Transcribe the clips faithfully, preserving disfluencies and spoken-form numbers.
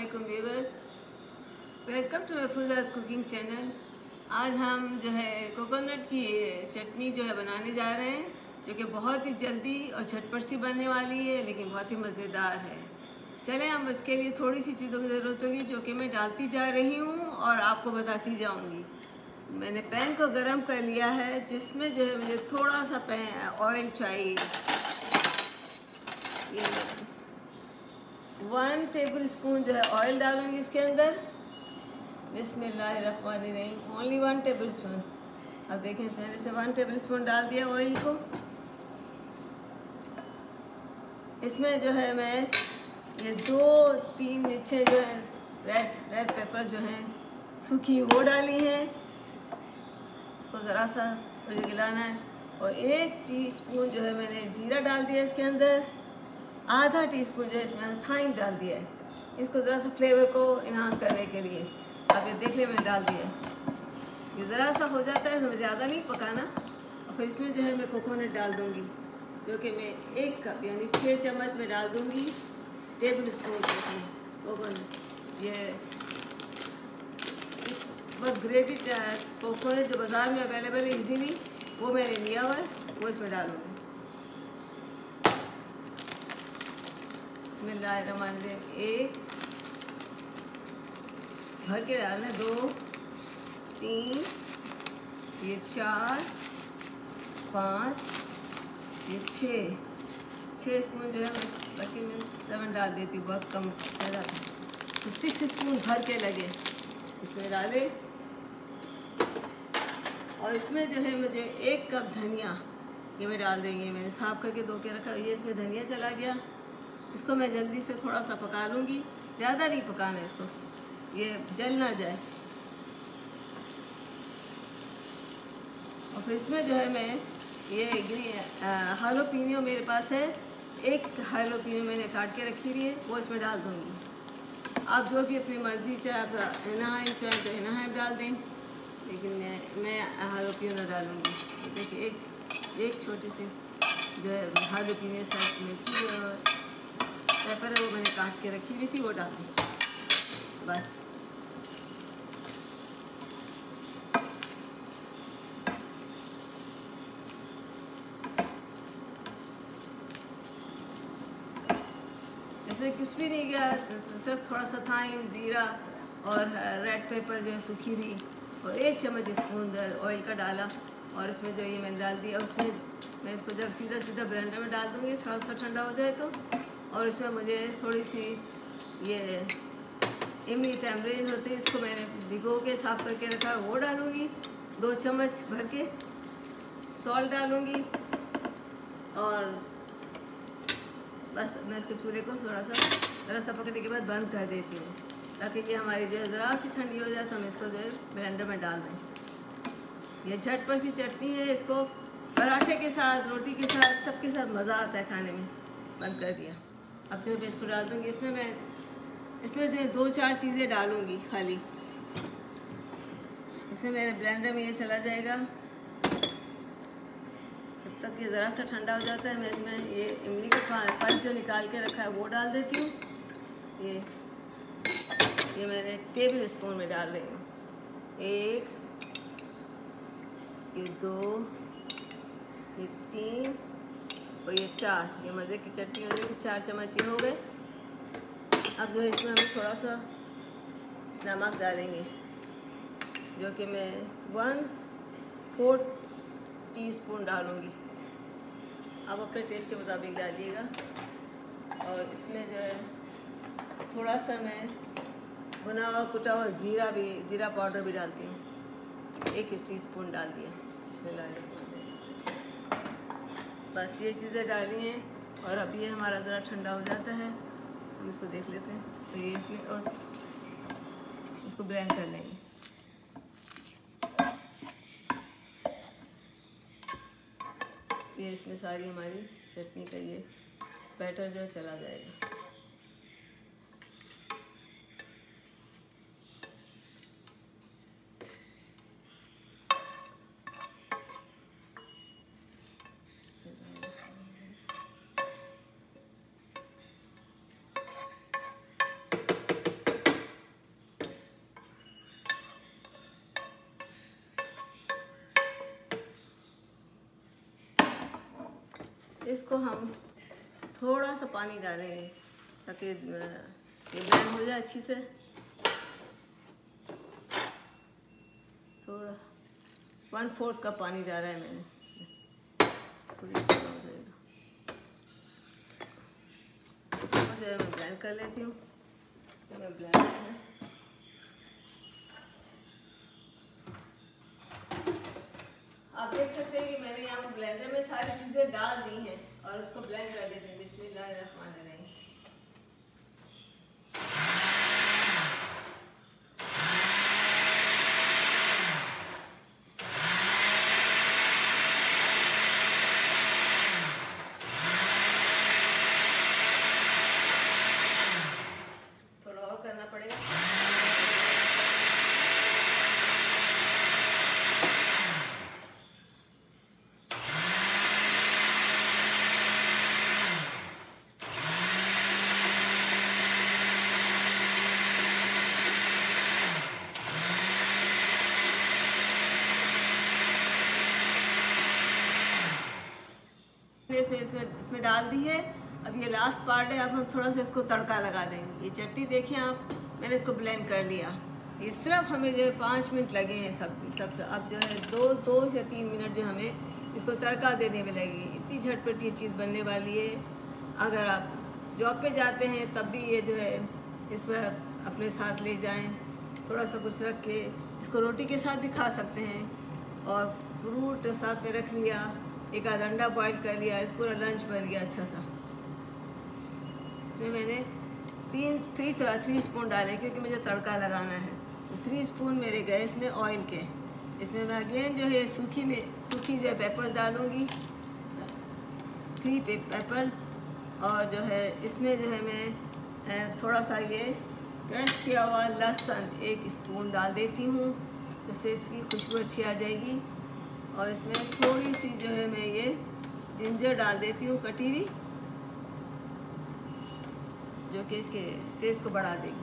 वालेकुम viewers, welcome to फूदास cooking channel. आज हम जो है कोकोनट की चटनी जो है बनाने जा रहे हैं, जो कि बहुत ही जल्दी और झटपट सी बनने वाली है, लेकिन बहुत ही मज़ेदार है। चलें, हम इसके लिए थोड़ी सी चीज़ों की ज़रूरत होगी जो कि मैं डालती जा रही हूँ और आपको बताती जाऊँगी। मैंने पैन को गरम कर लिया है, जिसमें जो है मुझे थोड़ा सा पैन ऑयल चाहिए। ये वन टेबल स्पून जो है ऑयल डालूंगी इसके अंदर। बिस्मिल्लाहिर्रहमानिर्रहीम। Only one tablespoon. अब देखें, मैंने इसमें वन टेबल स्पून डाल दिया ऑयल को। इसमें जो है मैं ये दो तीन मिर्चें जो है रेड रेड पेपर जो हैं सूखी, वो डाली हैं। इसको ज़रा सा मुझे गिलाना है। और एक टीस्पून जो है मैंने ज़ीरा डाल दिया इसके अंदर। आधा टीस्पून जो है इसमें थाइम डाल दिया है, इसको ज़रा सा फ्लेवर को इन्हांस करने के लिए। अब ये देख ले, मैंने डाल दिया है। ये ज़रा सा हो जाता है तो मैं ज़्यादा नहीं पकाना। और फिर इसमें जो है मैं कोकोनट डाल दूँगी, जो कि मैं एक कप यानी छः चम्मच में डाल दूँगी टेबल स्पून कोकोनट। ये इस वक्त ग्रेटेड कोकोनट जो बाज़ार में अवेलेबल है इजीली, वो मैंने लिया हुआ है, वो इसमें डालूँगी। बिस्मिल्लाहिर्रहमानिर्रहीम। एक भर के डालना, दो, तीन, ये चार, पाँच, ये छः छः स्पून जो है मैं, बाकी मैं सेवन डाल देती हूँ, बहुत कम ज़्यादा तो सिक्स स्पून भर के लगे इसमें डाले। और इसमें जो है मुझे एक कप धनिया ये मैं डाल देंगे। मैंने साफ़ करके धो के रखा, ये इसमें धनिया चला गया। इसको मैं जल्दी से थोड़ा सा पका लूँगी, ज़्यादा नहीं पकाना है इसको, ये जल ना जाए। और फिर इसमें जो है मैं ये ग्रीन हालोपीनियो मेरे पास है, एक हालोपीनियो मैंने काट के रखी हुई है, वो इसमें डाल दूँगी। आप जो भी अपनी मर्ज़ी से आप इनाहाइम चाहें तो इनाहाइम डाल दें, लेकिन मैं मैं हालोपीनियो डालूँगी। देखिए, एक एक छोटी सी जो है हालोपीनियो साइज मिर्ची और पेपर है, वो मैंने काट के रखी हुई थी, वो डाल दी बस। इसमें कुछ भी नहीं गया, सिर्फ थोड़ा सा थाइम, ज़ीरा और रेड पेपर जो है सूखी हुई, और एक चम्मच स्पून ऑयल का डाला। और इसमें जो ये मैंने डाल दिया, उसमें मैं इसको जब सीधा सीधा ब्लेंडर में डाल दूँगी, थोड़ा सा ठंडा हो जाए तो। और इसमें मुझे थोड़ी सी ये इमली टैमरिन होती है, इसको मैंने भिगो के साफ़ करके रखा है, वो डालूँगी। दो चम्मच भर के सॉल्ट डालूँगी। और बस मैं इसके चूल्हे को थोड़ा सा ज़रा सा पकने के बाद बंद कर देती हूँ, ताकि ये हमारी जो है ज़रा सी ठंडी हो जाए तो हम इसको जो है ब्लेंडर में डाल दें। ये झटपट सी चटनी है, इसको पराठे के साथ, रोटी के साथ, सबके साथ मज़ा आता है खाने में। बंद कर दिया। अब जो मैं इसको डाल दूँगी, इसमें मैं इसमें दो चार चीज़ें डालूँगी खाली। इसमें मेरे ब्लेंडर में ये चला जाएगा। जब तक ये ज़रा सा ठंडा हो जाता है, मैं इसमें ये इमली का पल्प जो निकाल के रखा है वो डाल देती हूँ। ये ये मैंने टेबल स्पून में डाल रही हूँ। एक, ये दो, ये तीन और ये चार। ये मज़े की चटनी हो जाएगी। चार चम्मच ये हो गए। अब जो है इसमें हम थोड़ा सा नमक डालेंगे, जो कि मैं वन फोर्थ टीस्पून डालूँगी। आप अपने टेस्ट के मुताबिक डालिएगा। और इसमें जो है थोड़ा सा मैं भुना हुआ कुटा हुआ ज़ीरा भी ज़ीरा पाउडर भी डालती हूँ। एक टीस्पून डाल दिया। बस ये चीज़ें डाली हैं। और अब ये हमारा ज़रा ठंडा हो जाता है, हम इसको देख लेते हैं। तो ये इसमें और इसको ब्लेंड कर लेंगे। ये इसमें सारी हमारी चटनी का ये बैटर जो चला जाएगा। इसको हम थोड़ा सा पानी डालेंगे ताकि ये ब्लेंड हो जाए अच्छी से। थोड़ा वन फोर्थ कप पानी डाला है मैंने इसमें, पूरी तरह हो जाएगा। जो है मैं ब्लेंड कर लेती हूँ। तो मैं ब्लेंड में आप देख सकते हैं कि मैंने यहाँ पर ब्लेंडर में सारी चीज़ें डाल दी हैं और उसको ब्लेंड कर लेते हैं। बिस्मिल्लाहिर्रहमानिर्रहीम। थोड़ा और करना पड़ेगा। इसमें इसमें इसमें डाल दी है। अब ये लास्ट पार्ट है। अब हम थोड़ा सा इसको तड़का लगा देंगे। ये चटनी देखिए आप, मैंने इसको ब्लेंड कर लिया। ये सिर्फ हमें जो है पाँच मिनट लगे हैं सब सब अब जो है दो दो या तीन मिनट जो हमें इसको तड़का देने में लगेगी। इतनी झटपट ये चीज़ बनने वाली है। अगर आप जॉब पे जाते हैं तब भी ये जो है इस पर अपने साथ ले जाएं, थोड़ा सा कुछ रख के। इसको रोटी के साथ भी खा सकते हैं और फ्रूट साथ में रख लिया, एक आध अंडा बॉईल कर लिया, पूरा लंच बन गया अच्छा सा। इसमें मैंने तीन थ्री थ्री स्पून डाले क्योंकि मुझे तड़का लगाना है। तो थ्री स्पून मेरे गए इसमें ऑयल के। इसमें मैं अगेन जो है सूखी में सूखी जो है पेपर्स डालूँगी, थ्री पे पेपर्स। और जो है इसमें जो है मैं थोड़ा सा ये क्रश किया हुआ लहसुन एक स्पून डाल देती हूँ, जिससे इसकी खुशबू अच्छी आ जाएगी। और इसमें थोड़ी सी जो है मैं ये जिंजर डाल देती हूँ कटी हुई, जो कि इसके टेस्ट को बढ़ा देगी।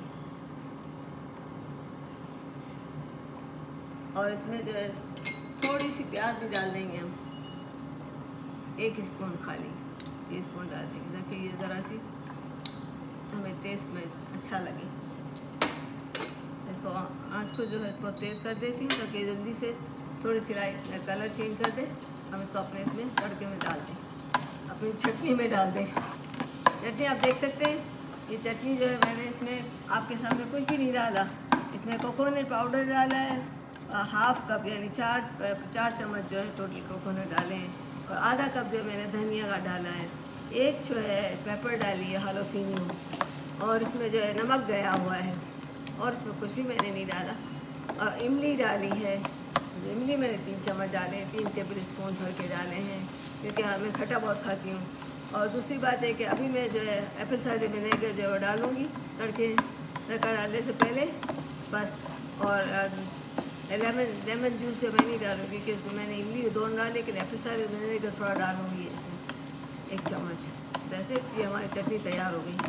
और इसमें जो है थोड़ी सी प्याज भी डाल देंगे हम, एक स्पून खाली टी स्पून डाल देंगे ताकि ये ज़रा सी हमें टेस्ट में अच्छा लगे। इसको आँच को जो है बहुत तेज़ कर देती हूँ ताकि जल्दी से थोड़ी सी लाइट कलर चेंज कर दे। हम इसको अपने इसमें तड़के में डाल दें, अपनी चटनी में डाल दें। चटनी आप देख सकते हैं, ये चटनी जो है मैंने इसमें आपके सामने कुछ भी नहीं डाला। इसमें कोकोनट पाउडर डाला है, हाफ कप यानी चार चार चम्मच जो है टोटल कोकोनट डाले हैं। और आधा कप जो है मैंने धनिया का डाला है, एक जो है पेपर डाली है हालोफिनियो, और इसमें जो है नमक गया हुआ है। और इसमें कुछ भी मैंने नहीं डाला। और इमली डाली है, इमली मैंने तीन चम्मच डाले, तीन टेबल स्पून भर के डाले हैं क्योंकि हाँ मैं खट्टा बहुत खाती हूँ। और दूसरी बात है कि अभी मैं जो है एप्पल साइडर विनेगर जो है डालूँगी तड़के तड़का डालने से पहले बस। और लेमन लेमन जूस जो मैं नहीं डालूँगी क्योंकि मैंने इमली दोनों डाले, लेकिन एप्पल साइडर विनेगर थोड़ा डालूँगी इसमें एक चम्मच। जैसे ये हमारी चटनी तैयार हो गई।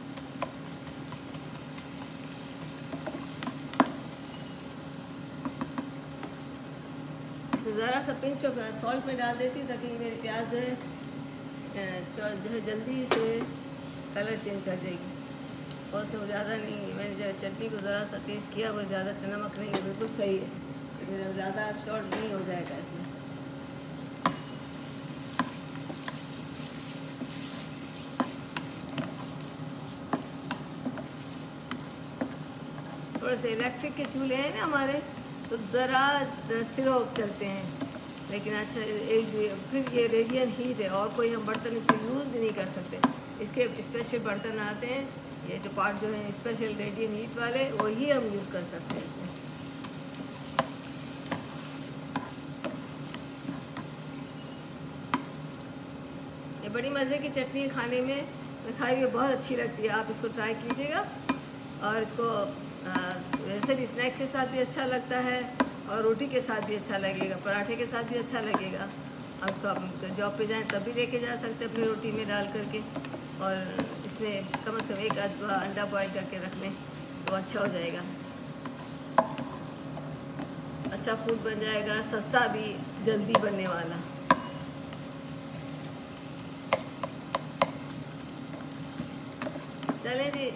ज़रा सा पिंच ऑफ सॉल्ट में डाल देती हूँ ताकि मेरी प्याज जो है जो है जल्दी से कलर चेंज कर देगी। और उससे ज़्यादा नहीं, मैंने जो चटनी को ज़रा सा टेस्ट किया, वो ज़्यादा नमक नहीं है, बिल्कुल सही है। मेरा ज़्यादा शॉर्ट नहीं हो जाएगा इसमें। थोड़े से इलेक्ट्रिक के चूल्हे हैं ना हमारे, तो ज़रा स्लो चलते हैं, लेकिन अच्छा एक फिर ये रेडियन हीट है और कोई हम बर्तन इसको यूज़ भी नहीं कर सकते। इसके स्पेशल बर्तन आते हैं, ये जो पार्ट जो है स्पेशल रेडियन हीट वाले, वही हम यूज़ कर सकते हैं इसमें। ये बड़ी मज़े की चटनी है, खाने में खाई हुई बहुत अच्छी लगती है। आप इसको ट्राई कीजिएगा। और इसको वैसे भी स्नैक के साथ भी अच्छा लगता है और रोटी के साथ भी अच्छा लगेगा, पराठे के साथ भी अच्छा लगेगा। और उसको आप जॉब पे जाएं तब भी लेके जा सकते हैं अपनी रोटी में डाल करके। और इसमें कम से कम एक आधा अंडा बॉईल करके रख लें तो अच्छा हो जाएगा, अच्छा फूड बन जाएगा, सस्ता भी, जल्दी बनने वाला। चले जी।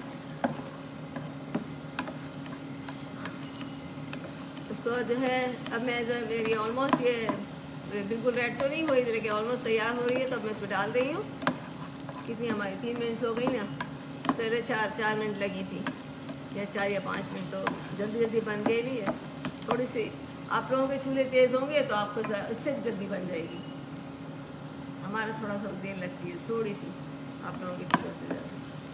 इसको जो है अब मैं जो मेरी ऑलमोस्ट ये बिल्कुल रेड तो नहीं हुई लेकिन ऑलमोस्ट तैयार हो रही है, तो अब मैं इसमें डाल रही हूँ। कितनी हमारी तीन मिनट्स हो गई ना, पहले चार चार मिनट लगी थी या चार या पाँच मिनट, तो जल्दी जल्दी बन गई नहीं है। थोड़ी सी आप लोगों के चूल्हे तेज़ होंगे तो आपको इससे भी जल्दी बन जाएगी। हमारा थोड़ा सा देर लगती है, थोड़ी सी आप लोगों के चूल्हों से ज़्यादा।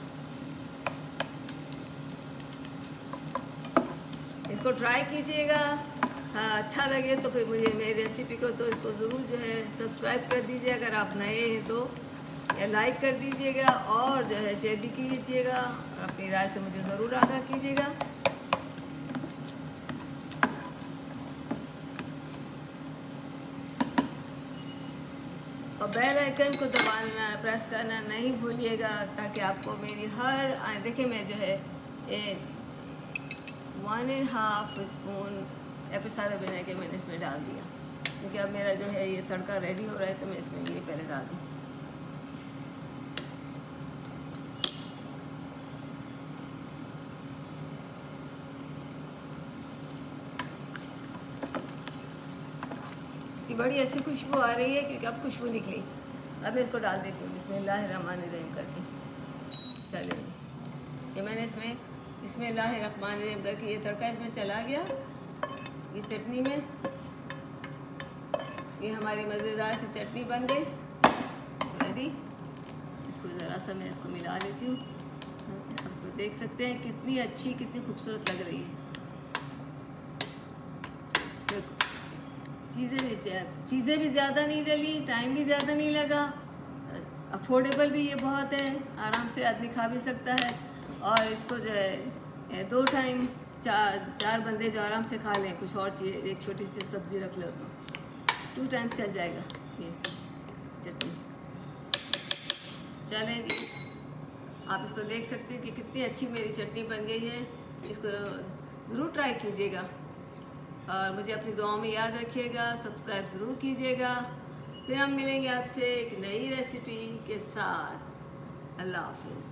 इसको ट्राई कीजिएगा। हाँ, अच्छा लगे तो फिर मुझे मेरी रेसिपी को तो इसको ज़रूर जो है सब्सक्राइब कर दीजिए अगर आप नए हैं तो, या लाइक कर दीजिएगा और जो है शेयर भी कीजिएगा। अपनी राय से मुझे ज़रूर आगाह कीजिएगा। और बेल आइकन को दबाना प्रेस करना नहीं भूलिएगा ताकि आपको मेरी हर देखिए मैं जो है एक वन एंड हाफ स्पून एपिसाडो बना के मैंने इसमें डाल दिया, क्योंकि अब मेरा जो है ये तड़का रेडी हो रहा है, तो मैं इसमें ये पहले डाल दूँ। इसकी बड़ी अच्छी खुशबू आ रही है क्योंकि अब खुशबू निकली। अब मैं इसको डाल देती हूँ बिस्मिल्लाहिर्रहमानिर्रहीम करके। चलिए, ये मैंने इसमें बिस्मिल्लाहिर्रहमानिर्रहीम करके ये तड़का इसमें चला गया। ये चटनी में ये हमारी मज़ेदार सी चटनी बन गई रेडी। इसको ज़रा सा मैं इसको मिला लेती हूँ। आप इसको देख सकते हैं कितनी अच्छी कितनी खूबसूरत लग रही है। चीज़ें भी चीज़ें भी ज़्यादा नहीं डली, टाइम भी ज़्यादा नहीं लगा, अफोर्डेबल भी ये बहुत है, आराम से आदमी खा भी सकता है। और इसको जो है दो टाइम चार चार बंदे जो आराम से खा लें, कुछ और चीज़ एक छोटी सी सब्ज़ी रख लो तो टू टाइम्स चल जाएगा ये चटनी। चलें जी, आप इसको देख सकते हैं कि कितनी अच्छी मेरी चटनी बन गई है। इसको ज़रूर ट्राई कीजिएगा और मुझे अपनी दुआओं में याद रखिएगा। सब्सक्राइब ज़रूर कीजिएगा। फिर हम मिलेंगे आपसे एक नई रेसिपी के साथ। अल्लाह हाफ़िज़।